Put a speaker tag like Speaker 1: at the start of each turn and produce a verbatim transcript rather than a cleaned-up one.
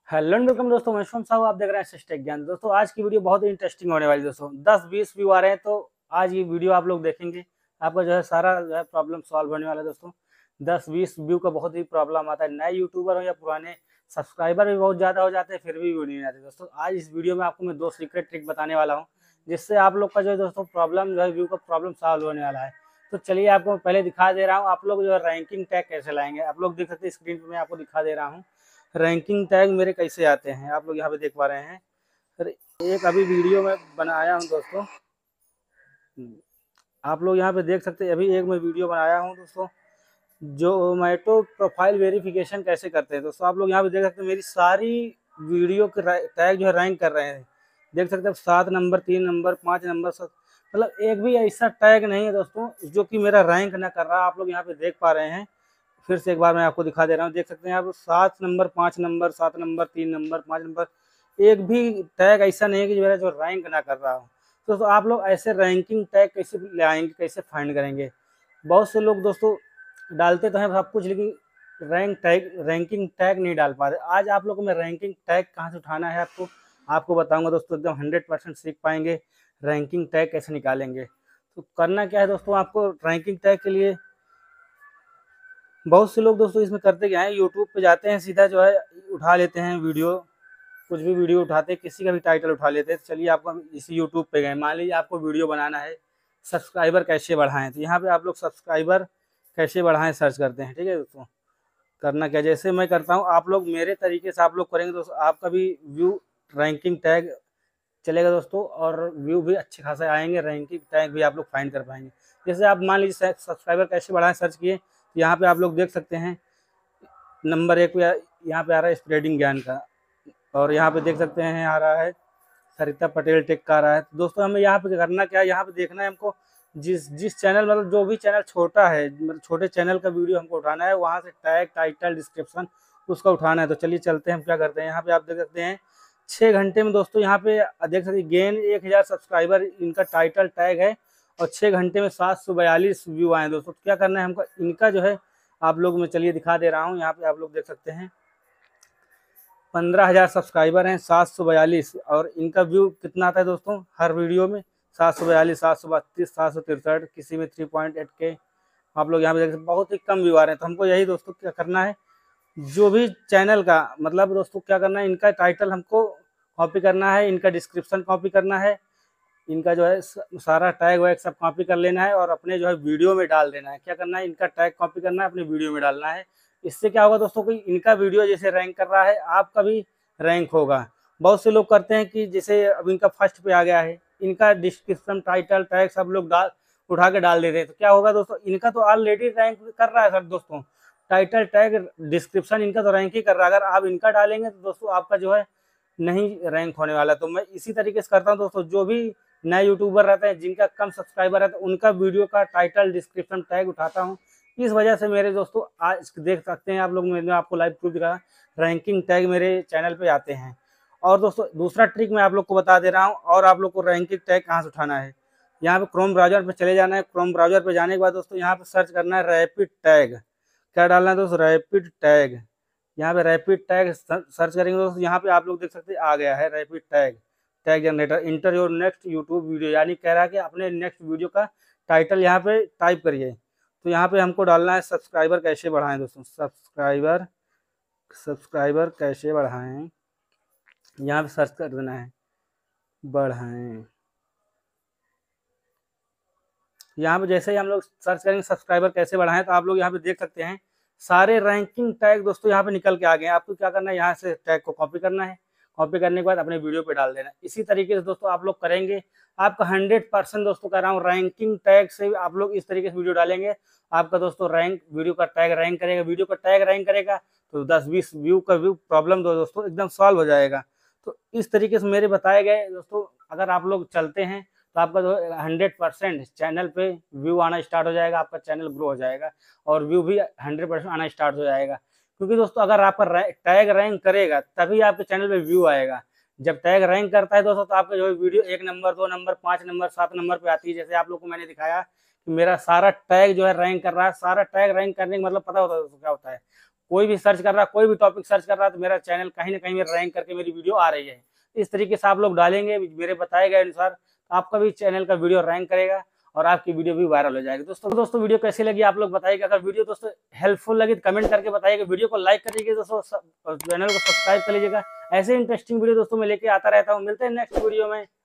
Speaker 1: Hello and welcome दोस्तों, मैं शुभम साहू। आप देख रहे हैं सिस्टेक ज्ञान। दोस्तों आज की वीडियो बहुत ही इंटरेस्टिंग होने वाली है। दोस्तों दस बीस व्यू आ रहे हैं, तो आज ये वीडियो आप लोग देखेंगे, आपका जो है सारा जो है प्रॉब्लम सॉल्व होने वाला है। दोस्तों दस बीस व्यू का बहुत ही प्रॉब्लम आता है, नए यूट्यूबर हो या पुराने, सब्सक्राइबर भी बहुत ज़्यादा हो जाते हैं फिर भी व्यू नहीं आते। दोस्तों आज इस वीडियो में आपको मैं दो सीक्रेट ट्रिक बताने वाला हूँ, जिससे आप लोग का जो है दोस्तों प्रॉब्लम जो है व्यू का प्रॉब्लम सॉल्व होने वाला है। तो चलिए आपको पहले दिखा दे रहा हूँ, आप लोग जो है रैंकिंग टैग कैसे लाएंगे। आप लोग देख सकते हैं स्क्रीन पर, मैं आपको दिखा दे रहा हूँ रैंकिंग टैग मेरे कैसे आते हैं। आप लोग यहाँ पे देख पा रहे हैं सर, एक अभी वीडियो में बनाया हूँ दोस्तों। आप लोग यहाँ पे देख सकते हैं, अभी एक मैं वीडियो बनाया हूँ दोस्तों, जोमैटो प्रोफाइल वेरिफिकेशन कैसे करते हैं। दोस्तों आप लोग यहाँ पे देख सकते हैं मेरी सारी वीडियो के टैग जो है रैंक कर रहे हैं। देख सकते हैं सात नंबर, तीन नंबर, पाँच नंबर, सब मतलब एक भी ऐसा टैग नहीं है दोस्तों जो कि मेरा रैंक ना कर रहा। आप लोग यहाँ पे देख पा रहे हैं, फिर से एक बार मैं आपको दिखा दे रहा हूँ। देख सकते हैं आप सात नंबर, पाँच नंबर, सात नंबर, तीन नंबर, पाँच नंबर, एक भी टैग ऐसा नहीं है कि मेरा जो रैंक ना कर रहा हो। तो दोस्तों आप लोग ऐसे रैंकिंग टैग कैसे ले आएंगे, कैसे फाइंड करेंगे। बहुत से लोग दोस्तों डालते तो हैं सब कुछ, लेकिन रैंक टैग रैंकिंग टैग नहीं डाल पा रहे। आज आप लोगों को मैं रैंकिंग टैग कहाँ से उठाना है आपको आपको बताऊंगा दोस्तों। एकदम हंड्रेड परसेंट सीख पाएंगे रैंकिंग टैग कैसे निकालेंगे। तो करना क्या है दोस्तों, आपको रैंकिंग टैग के लिए बहुत से लोग दोस्तों इसमें करते क्या है, यूट्यूब पे जाते हैं, सीधा जो है उठा लेते हैं वीडियो, कुछ भी वीडियो उठाते हैं, किसी का भी टाइटल उठा लेते हैं। चलिए आपको हम इसी यूट्यूब पे गए, मान लीजिए आपको वीडियो बनाना है सब्सक्राइबर कैसे बढ़ाएं, तो यहाँ पे आप लोग सब्सक्राइबर कैसे बढ़ाएं सर्च करते हैं। ठीक है दोस्तों, करना क्या, जैसे मैं करता हूँ आप लोग मेरे तरीके से आप लोग करेंगे दोस्तों, आपका भी व्यू रैंकिंग टैग चलेगा दोस्तों, और व्यू भी अच्छे खासे आएंगे, रैंकिंग टैग भी आप लोग फाइंड कर पाएंगे। जैसे आप मान लीजिए सब्सक्राइबर कैसे बढ़ाएं सर्च किए, तो यहाँ पे आप लोग देख सकते हैं नंबर एक पे यहाँ पे आ रहा है स्प्रेडिंग ज्ञान का, और यहाँ पे देख सकते हैं आ रहा है सरिता पटेल टेक का आ रहा है। तो दोस्तों हमें यहाँ पे करना क्या है, यहाँ पे देखना है हमको जिस जिस चैनल, मतलब जो भी चैनल छोटा है, मतलब छोटे चैनल का वीडियो हमको उठाना है, वहाँ से टैग, टाइटल, डिस्क्रिप्शन उसका उठाना है। तो चलिए चलते हैं, हम क्या करते हैं, यहाँ पे आप देख सकते हैं छः घंटे में दोस्तों, यहाँ पे देख सकते हैं गेन एक हज़ार सब्सक्राइबर इनका टाइटल टैग है, और छः घंटे में सात सौ बयालीस व्यू आए दोस्तों। तो क्या करना है हमको, इनका जो है आप लोग मैं चलिए दिखा दे रहा हूँ। यहाँ पे आप लोग देख सकते हैं पंद्रह हज़ार सब्सक्राइबर हैं, सात सौ बयालीस, और इनका व्यू कितना आता है दोस्तों हर वीडियो में, सात सौ बयालीस, सात सौ बत्तीस, सात सौ तिरसठ, किसी में थ्री पॉइंट एट के। आप लोग यहाँ पे देख सकते हैं बहुत ही कम व्यू आ रहे हैं। तो हमको यही दोस्तों क्या करना है, जो भी चैनल का, मतलब दोस्तों क्या करना है, इनका टाइटल हमको कॉपी करना है, इनका डिस्क्रिप्शन कॉपी करना है, इनका जो है सारा टैग वैग सब कॉपी कर लेना है, और अपने जो है वीडियो में डाल देना है। क्या करना है, इनका टैग कॉपी करना है, अपने वीडियो में डालना है। इससे क्या होगा दोस्तों, कि इनका वीडियो जैसे रैंक कर रहा है, आपका भी रैंक होगा। बहुत से लोग करते हैं कि जैसे अब इनका फर्स्ट पे आ गया है, इनका डिस्क्रिप्शन, टाइटल, टैग सब लोग डाल उठा के डाल देते हैं। तो क्या होगा दोस्तों, इनका तो ऑलरेडी रैंक कर रहा है सर दोस्तों, टाइटल, टैग, डिस्क्रिप्शन इनका तो रैंक ही कर रहा है। अगर आप इनका डालेंगे तो दोस्तों आपका जो है नहीं रैंक होने वाला। तो मैं इसी तरीके से करता हूँ दोस्तों, जो भी नए यूट्यूबर रहते हैं, जिनका कम सब्सक्राइबर रहता है, उनका वीडियो का टाइटल, डिस्क्रिप्शन, टैग उठाता हूँ। इस वजह से मेरे दोस्तों आज देख सकते हैं आप लोग, मैंने आपको लाइव प्रूफ दिखाया, रैंकिंग टैग मेरे चैनल पे आते हैं। और दोस्तों दूसरा ट्रिक मैं आप लोग को बता दे रहा हूँ, और आप लोग को रैंकिंग टैग कहाँ से उठाना है, यहाँ पे क्रोम ब्राउजर पे चले जाना है। क्रोम ब्राउजर पे जाने के बाद दोस्तों यहाँ पे सर्च करना है रैपिड टैग। क्या डालना है दोस्तों, रैपिड टैग। यहाँ पे रैपिड टैग सर्च करेंगे दोस्तों, यहाँ पे आप लोग देख सकते हैं आ गया है rapid tag, tag generator, enter your next YouTube video, यानी कह रहा है कि अपने नेक्स्ट वीडियो का टाइटल यहाँ पे टाइप करिए। तो यहाँ पे हमको डालना है सब्सक्राइबर कैसे बढ़ाएं दोस्तों, सब्सक्राइबर सब्सक्राइबर कैसे बढ़ाएं, यहाँ पे सर्च कर देना है बढ़ाएं। यहाँ पे जैसे ही हम लोग सर्च करेंगे सब्सक्राइबर कैसे बढ़ाएं, तो आप लोग यहाँ पे देख सकते हैं सारे रैंकिंग टैग दोस्तों यहाँ पे निकल के आ गए हैं। आपको क्या करना है, यहाँ से टैग को कॉपी करना है, कॉपी करने के बाद अपने वीडियो पे डाल देना है। इसी तरीके से दोस्तों आप लोग करेंगे, आपका हंड्रेड परसेंट दोस्तों कह रहा हूँ रैंकिंग टैग से आप लोग इस तरीके से वीडियो डालेंगे, आपका दोस्तों रैंक, वीडियो का टैग रैंक करेगा, वीडियो का टैग रैंक करेगा, तो दस बीस व्यू का व्यू प्रॉब्लम दो दोस्तों एकदम सॉल्व हो जाएगा। तो इस तरीके से मेरे बताए गए दोस्तों अगर आप लोग चलते हैं, तो आपका जो हंड्रेड परसेंट चैनल पे व्यू आना स्टार्ट हो जाएगा, आपका चैनल ग्रो हो जाएगा, और व्यू भी हंड्रेड परसेंट आना स्टार्ट हो जाएगा। क्योंकि दोस्तों अगर आपका टैग रैंक करेगा तभी आपके चैनल पे व्यू आएगा। जब टैग रैंक करता है दोस्तों, तो आपका जो है वीडियो एक नंबर, दो नंबर, पाँच नंबर, सात नंबर पे आती है। जैसे आप लोग को मैंने दिखाया कि मेरा सारा टैग जो है रैंक कर रहा है। सारा टैग रैंक करने का मतलब पता होता है दोस्तों क्या होता है, कोई भी सर्च कर रहा है, कोई भी टॉपिक सर्च कर रहा है तो मेरा चैनल कहीं ना कहीं मेरा रैंक करके मेरी वीडियो आ रही है। इस तरीके से आप लोग डालेंगे मेरे बताए गए अनुसार, तो आपका भी चैनल का वीडियो रैंक करेगा और आपकी वीडियो भी वायरल हो जाएगी। दोस्तों दोस्तों वीडियो कैसी लगी आप लोग बताइएगा। अगर वीडियो दोस्तों हेल्पफुल लगी तो कमेंट करके बताइएगा। वीडियो को लाइक करिएगा दोस्तों, चैनल को सब्सक्राइब कर लीजिएगा। ऐसे इंटरेस्टिंग वीडियो दोस्तों मैं लेके आता रहता हूँ। मिलते हैं नेक्स्ट वीडियो में।